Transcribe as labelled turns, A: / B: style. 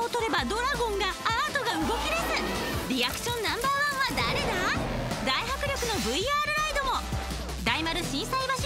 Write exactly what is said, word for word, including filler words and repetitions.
A: を取ればドラゴンがアートが動き出す。リアクションナンバーワンは誰だ？大迫力の ブイアール ライドも。大丸心斎橋